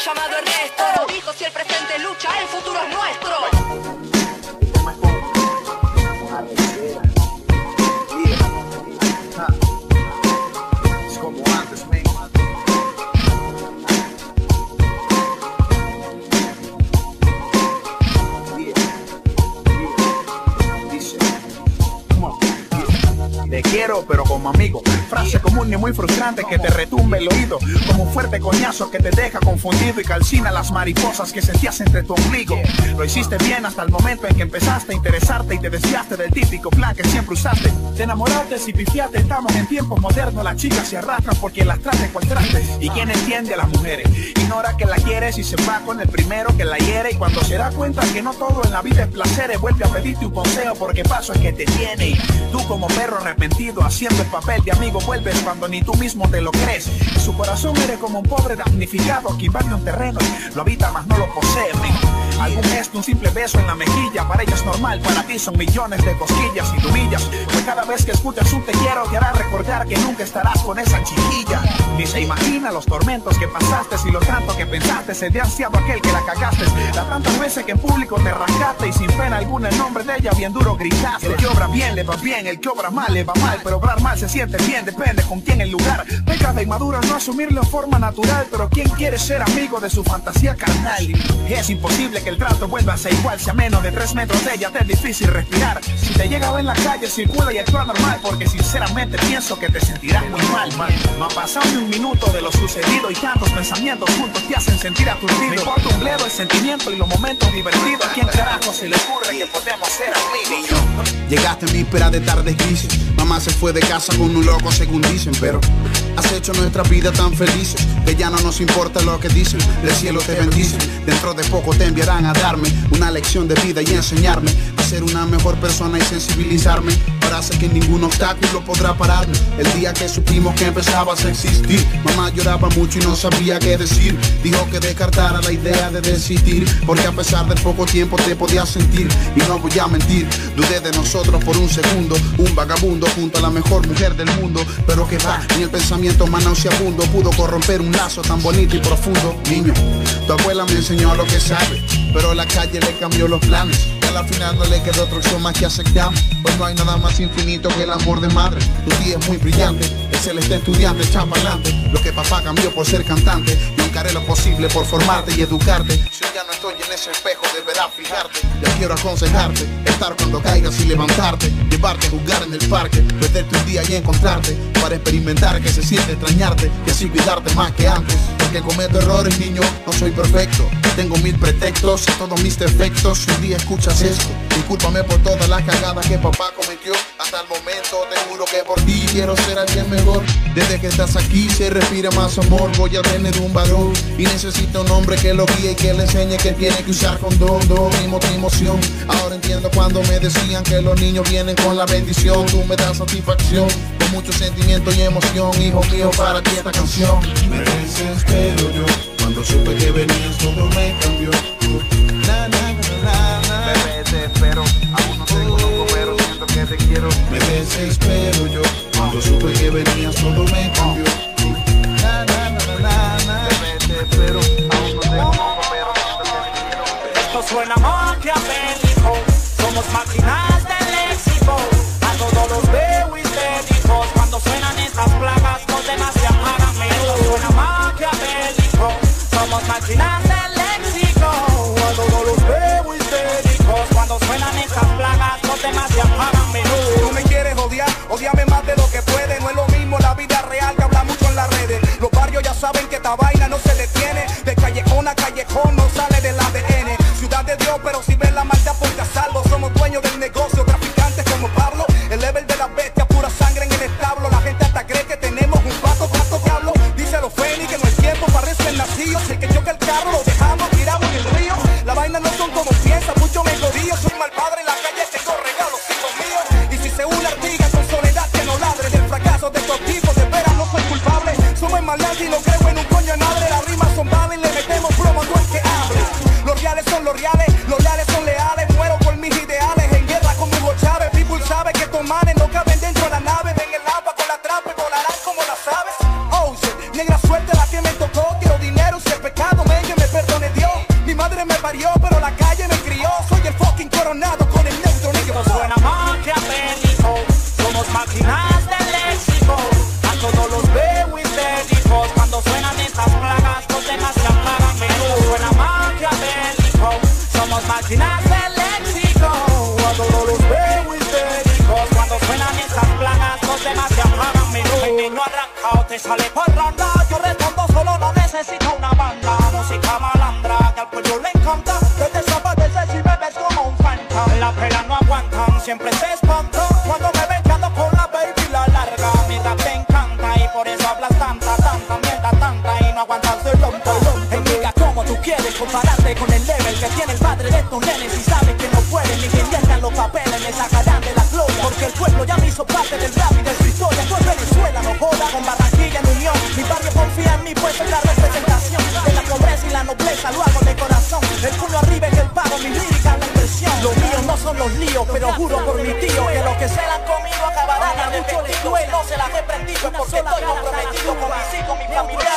llamado Ernesto. Lo dijo, si el presente lucha, el futuro es nuestro. Es como antes, man. Dice, come on. Te quiero, pero como amigo. Frase común y muy frustrante que te retumbe el oído, como un fuerte coñazo que te deja confundido y calcina las mariposas que sentías entre tu ombligo. Lo hiciste bien hasta el momento en que empezaste a interesarte y te desviaste del típico plan que siempre usaste. Te enamoraste y pifiaste, estamos en tiempos modernos. Las chicas se arrastran porque las trate cual traste. ¿Y quién entiende a las mujeres? Ignora que la quieres y se va con el primero que la hiere. Y cuando se da cuenta que no todo en la vida es placer, vuelve a pedirte un consejo porque paso es que te tiene. Y tú como perro arrepentido haciendo el papel de amigo vuelves cuando ni tú mismo te lo crees. En su corazón eres como un pobre damnificado que invade un terreno y lo habita mas no lo posee. Algún gesto, un simple beso en la mejilla, para ella es normal, para ti son millones de cosquillas y humillas. Pues cada vez que escuchas un te quiero te hará recordar que nunca estarás con esa chiquilla. Ni se imagina los tormentos que pasaste y lo tanto que pensaste, se te ha ansiado aquel que la cagaste. Las tantas veces que en público te rascaste y sin pena alguna el nombre de ella bien duro gritaste. El que obra bien le va bien, el que obra mal le va mal, pero obrar mal se siente bien, depende con quién el lugar. Peca de inmadura no asumirlo en forma natural, pero ¿quién quiere ser amigo de su fantasía carnal? Es imposible que el trato vuelva a ser igual, si a menos de 3 metros de ella te es difícil respirar. Si te llega a ver en la calle, circula y actúa normal, porque sinceramente pienso que te sentirás muy mal. No ha pasado ni un minuto de lo sucedido y tantos pensamientos juntos te hacen sentir aturdido. Me importa un bledo el sentimiento y los momentos divertidos. ¿A quién carajo se le ocurre que podemos ser amigos? Llegaste en víspera de tardes grises, mamá se fue de casa con un loco según dicen, pero has hecho nuestra vida tan felices que ya no nos importa lo que dicen, del cielo te bendicen. Dentro de poco te enviarán a darme una lección de vida y enseñarme a ser una mejor persona y sensibilizarme. Ahora sé que ningún obstáculo podrá pararme. El día que supimos que empezabas a existir, mamá lloraba mucho y no sabía qué decir. Dijo que descartara la idea de desistir, porque a pesar del poco tiempo te podías sentir. Y no voy a mentir, dudé de nosotros por un segundo, un vagabundo junto a la mejor mujer del mundo. Pero que va, ni el pensamiento más nauseabundo pudo corromper un lazo tan bonito y profundo. Niño, tu abuela me enseñó lo que sabe, pero la calle le cambió los planes. Y a la final no le quedó otra opción más que aceptar, pues no hay nada más infinito que el amor de madre. Tu tía es muy brillante, el celeste estudiante, echa pa'lante. Lo que papá cambió por ser cantante, nunca haré lo posible por formarte y educarte. Si ya no estoy en ese espejo deberás fijarte. Ya quiero aconsejarte, estar cuando caigas y levantarte, llevarte a jugar en el parque, perderte un día y encontrarte, para experimentar que se siente extrañarte y así cuidarte más que antes. Porque cometo errores, niño, no soy perfecto, tengo 1000 pretextos, todos mis defectos. Si un día escuchas esto, discúlpame por todas las cagadas que papá cometió. Hasta el momento te juro que por ti quiero ser alguien mejor. Desde que estás aquí se respira más amor. Voy a tener un varón y necesito un hombre que lo guíe y que le enseñe que tiene que usar condón. Mi emoción, ahora entiendo cuando me decían que los niños vienen con la bendición. Tú me das satisfacción con mucho sentimiento y emoción. Hijo mío, para ti esta canción. Me desespero yo cuando supe que venías, todo me cambió. Na, na, na, na, na. Bebé, te espero, aún no te conozco pero siento que te quiero. Me desespero yo cuando supe que venías, todo me cambió. Na, na, na, na, na. Bebé, te espero, aún no te conozco pero siento que te quiero. Esto suena maquiavélico, somos máquinas del léxico. A todos los veo histéricos cuando suenan estas plagas, los demás se apagan. Esto suena maquiavélico, somos máquinas del léxico. A todos los veo histéricos cuando suenan estas plagas, los demás se apagan. Tú me quieres odiar, odiame más de lo que puede. No es lo mismo la vida real que habla mucho en las redes. Los barrios ya saben que esta vaina no se detiene. De callejón a callejón no sale del ADN. Ciudad de Dios, pero si ven la maldad porque a salvo. Somos dueños del negocio, traficantes como Pablo. El level de la bestia, pura sangre en el establo. La gente hasta cree que tenemos un pato diablo. Dice los Fénix que no es tiempo para recién nacidos. El que choca el carro lo dejamos tirado en el río. La vaina no son como piensa, mucho me jodío. Soy mal padre en la calle, tengo regalos, hijos míos. Y si se une artiga con soledad que no ladre. Del fracaso de estos tipos, de veras no soy culpable. Somos maldad y no creo en un coño en madre. Las rimas son balas y le metemos plomo a todo el que hable. Los reales son los reales son leales. Muero por mis ideales, en guerra con Hugo Chávez. People sabe que estos manes no caben dentro de la nave. Ven el agua con la trampa y volarán como las aves. Oh shit, negra suerte la que me tocó. Quiero dinero si el pecado me me sale parranda. Yo respondo solo, no necesito una banda. Música malandra, que al pueblo le encanta. Desde Zapateces y me ves como un fanta. La pela no aguantan, siempre se espantan cuando me ven que ando con la baby la larga. Mi rap te encanta y por eso hablas tanta mierda tanta y no aguantas el lompo. Amiga, como tú quieres compararte con el level que tiene el padre de estos nenes y sabes que no pueden ni que inviertan los papeles, me sacarán de la gloria porque el pueblo ya me hizo parte del rap y de su historia. Todo Venezuela no joda, con Barranquilla en unión. Mi barrio confía en mí, pues es la representación de la pobreza y la nobleza, lo hago de corazón. El puño arriba es el pago, mi lírica la impresión. Los míos no son los líos, pero juro por mi tío que los que se la han comido acabarán arrepentidos. No se las he prendido porque estoy comprometido con mis hijos, mi familia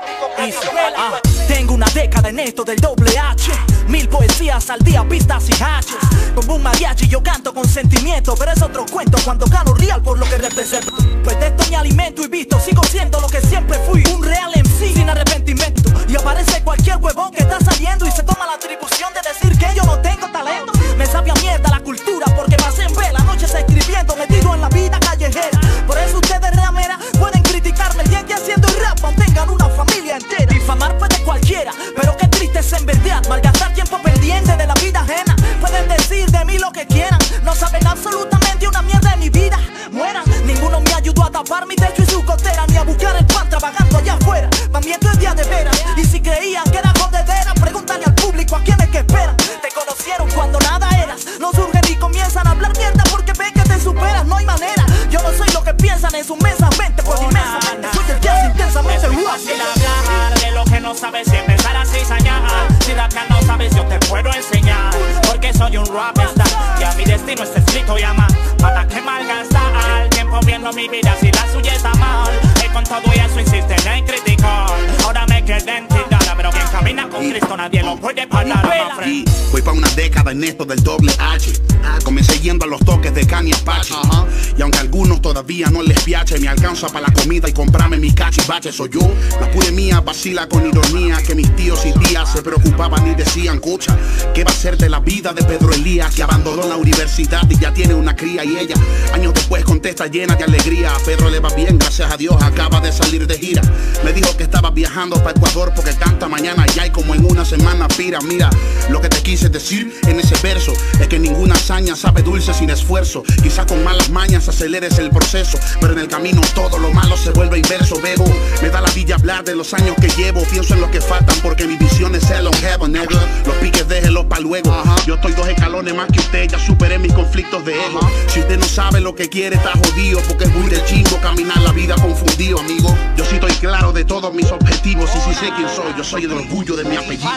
y mi público. Tengo una década en esto del doble H, 1000 poesías al día, pistas y hatches. Como un mariachi yo canto con sentimiento, pero es otro cuento cuando gano real por lo que represento. Pues de esto me alimento y visto, sigo siendo lo que siempre fui, un real MC sin arrepentimiento. Y aparece cualquier huevón que está saliendo y se toma la atribución de decir que yo no tengo talento. Me sabe a mierda la cultura porque pasé en vela noches escribiendo, metido en la vida callejera. Por eso ustedes ramera pueden criticarme el día que haciendo rap mantengan una familia entera. Difamar puede cualquiera, pero qué triste es en verdad malgastar tiempo pendiente de la vida ajena. Pueden decir de mí lo que quieran, no saben absolutamente una mierda de mi vida. Mueran, ninguno me ayudó a tapar mi techo y su costera, ni a buscar el pan trabajando allá afuera. Más esto es día de veras, y si creían que era jodedera, pregúntale al público a quienes que esperan. Te conocieron cuando nada eras, no surgen y comienzan a hablar mierda porque ven que te superas, no hay manera. Yo no soy lo que piensan en sus mesas mente, pues inmensamente soy el que hace intensamente es muy fácil hablar de lo que no sabes y empezar a cizañar. Si rapear no sabes yo te puedo enseñar, porque soy un rapstar y a mi destino está escrito ya más. Para que malgastar el tiempo viendo mi vida si la suya está mal. Y con todo eso insisten en criticar. Ahora me quedé en tirada, pero quien camina con Cristo nadie lo puede parar. Voy pa' una década en esto del doble H. Comencé yendo a los toques de Cani Apache. Y aunque a algunos todavía no les piache, me alcanza para la comida y comprarme mi cachivache. Soy yo, la pude mía vacila con ironía, que mis tíos y tías se preocupaban y decían, cucha, ¿qué va a ser de la vida de Pedro Elías? Que abandonó la universidad y ya tiene una cría y ella años después contesta llena de alegría. A Pedro le va bien, gracias a Dios, acaba de salir de gira. Me dijo que estaba viajando para Ecuador porque canta mañana ya y como en una semana pira. Mira, lo que te quise decir en ese verso es que ninguna hazaña sabe dulce sin esfuerzo. Quizá con malas mañas aceleres el proceso, pero en el camino todo lo malo se vuelve inverso. Bebo, me da la villa hablar de los años que llevo. Pienso en lo que faltan porque mi visión es el longevo, negro. Los piques déjenlos pa' luego. Yo estoy 2 escalones más que usted, ya superé mis conflictos de ego. Si usted no sabe lo que quiere está jodido, porque es muy de chingo caminar la vida confundido, amigo. Yo sí estoy claro de todos mis objetivos y si sé quién soy, yo soy el orgullo de mi apellido.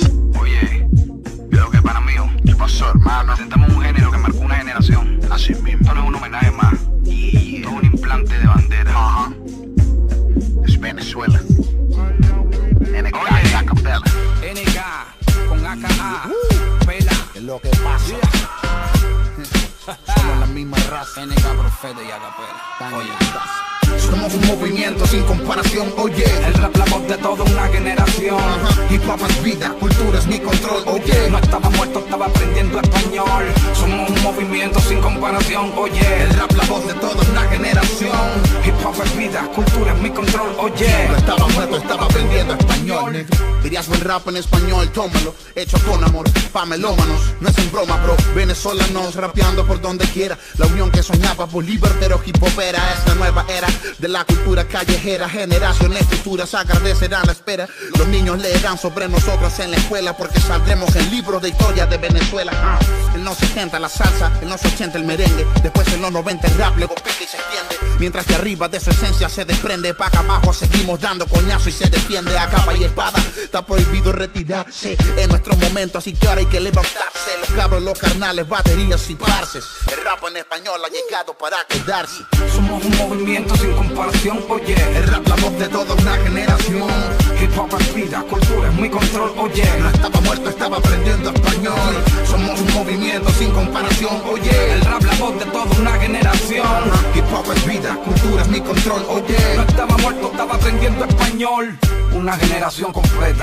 Oye, yo que para mí, ¿qué pasó, hermano? Presentamos un género que marcó una generación. Así mismo. Esto no es un homenaje más. Esto es un implante de bandera. Es Venezuela. NK y Acapella. NK con AKA. Pela. Es lo que pasa. Somos la misma raza. NK Profeta y Acapella. Oye, somos un movimiento sin comparación, oye. El rap la voz de toda una generación. Hip hop es vida, cultura es mi control, oye. No estaba muerto, estaba aprendiendo español. Somos un movimiento sin comparación, oye. El rap la voz de toda una generación. Hip hop es vida, cultura es mi control, oye. No estaba muerto, estaba aprendiendo español, negro. Dirías buen rap en español, tómalo. Hecho con amor, pa' melómanos. No es en broma, bro, venezolanos rapeando por donde quiera. La unión que soñaba Bolívar, pero hip hop era esta nueva era de la cultura callejera. Generaciones futuras agradecerán la espera. Los niños leerán sobre nosotros en la escuela, porque saldremos en libros de historia de Venezuela. En los 70 la salsa, en los 80 el merengue, después en los 90 el rap, luego pica y se extiende. Mientras que arriba de su esencia se desprende, pa' acá abajo seguimos dando coñazo y se defiende a capa y espada. Está prohibido retirarse en nuestro momento, así que ahora hay que levantarse. Los cabros, los carnales, baterías y parces. El rap en español ha llegado para quedarse. Somos un movimiento sin comparación, oye. El rap la voz de toda una generación. Hip hop es vida, cultura es mi control, oye. No estaba muerto, estaba aprendiendo español. Somos un movimiento sin comparación, oye. El rap la voz de toda una generación. Hip hop es vida, cultura es mi control, oye. No estaba muerto, estaba aprendiendo español. Una generación completa,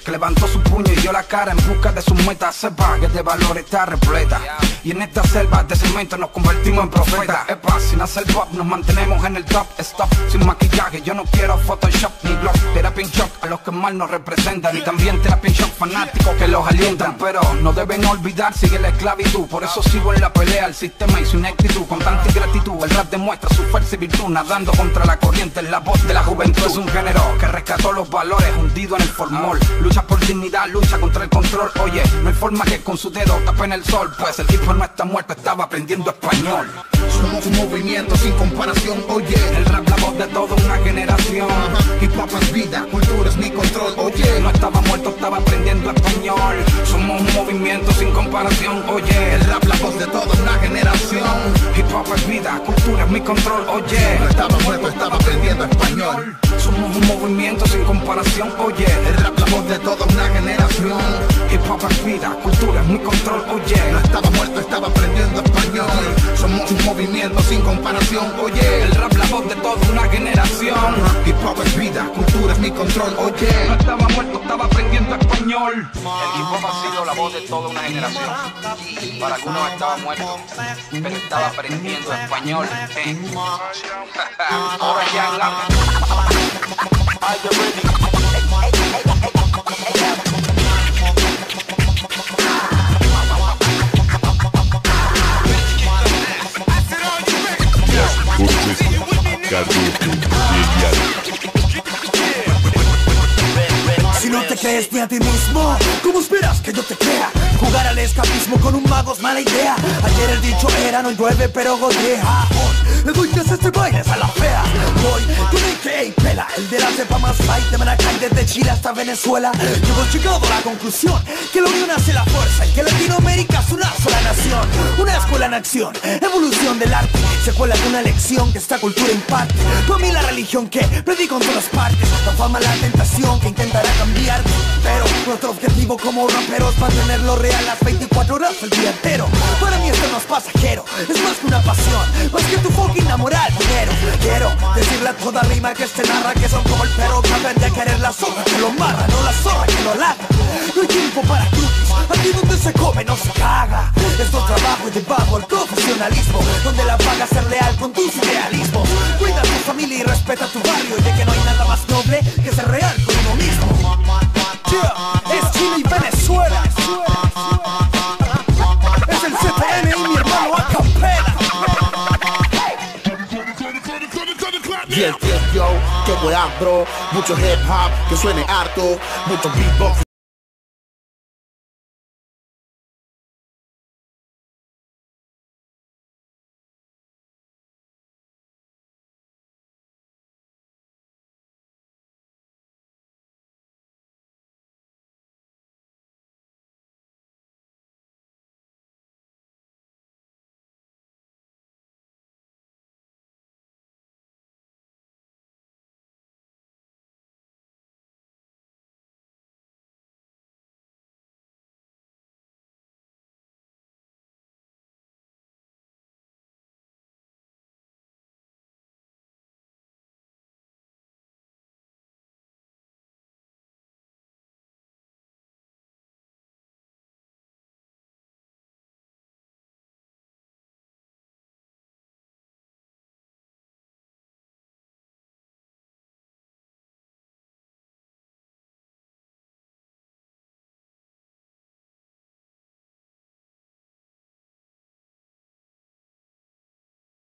que levantó su puño y dio la cara en busca de sus metas. Sepa que de valor está repleta, y en esta selva de cemento nos convertimos en profetas. Epa, sin hacer pop nos mantenemos en el top. Stop, sin maquillaje, yo no quiero Photoshop ni blog. Terapia en shock a los que mal nos representan, y también terapia en shock fanáticos que los alientan. Pero no deben olvidar, sigue la esclavitud. Por eso sigo en la pelea, el sistema y su ineptitud. Con tanta ingratitud, el rap demuestra su fuerza y virtud. Nadando contra la corriente, es la voz de la juventud. Es un género que rescató los valores, hundido en el formol. Lucha por dignidad, lucha contra el control. Oye, no hay forma que con su dedo tapen el sol, pues el tipo no está muerto, estaba aprendiendo español. Somos un movimiento sin comparación, oye. El rap la voz de toda una generación. Hip hop es vida, cultura es mi control, oye. No estaba muerto, estaba aprendiendo español. Somos un movimiento sin comparación, oye. El rap la voz de toda una generación. Hip hop es vida, cultura es mi control, oye. No estaba muerto, estaba aprendiendo español. Somos un movimiento sin comparación, oye. El rap la voz de toda una generación. Hip hop es vida, cultura es mi control, oye. No estaba muerto, estaba aprendiendo español. Somos un movimiento sin comparación, oye. El rap la voz de toda una generación. Hip hop es vida, cultura es mi control, oye. No estaba muerto, estaba aprendiendo español. El hip hop ha sido la voz de toda una generación. Para algunos estaba muerto, pero estaba aprendiendo español. Ahora ya Are you ready? Si no te crees ni a ti mismo, ¿cómo esperas que yo te crea? Jugar al escapismo con un mago es mala idea. Ayer el dicho era no llueve pero gotea. Hoy le doy clases de bailes a la fea. Voy con el que pela, el de la cepa más light de Maracay desde Chile hasta Venezuela. Yo he llegado a la conclusión que la unión hace la fuerza y que Latinoamérica es una sola nación. Una escuela en acción, evolución del arte, secuela de una lección que esta cultura imparte. Para mí la religión que predico en todas partes, la fama, la tentación que intentará cambiarte. Pero nuestro objetivo como raperos es mantenerlo real las 24 horas el día entero. Para mí esto no es pasajero, es más que una pasión, más que tu fucking moral, dinero. Quiero decirle a toda rima que se narra que son como el perro que aprende a querer la zorra que lo marra, no la zorra que lo ladra. No hay tiempo para cookies, aquí donde se come no se caga. Esto es trabajo y debajo el profesionalismo, donde la paga ser leal con tus idealismos. Cuida a tu familia y respeta tu barrio, ya que no hay nada más noble que ser real con uno mismo. Es Chile y Venezuela. Es el CTN y mi hermano a capela. Yo, que weá, bro. Mucho hip hop, que suene harto. Mucho beatbox.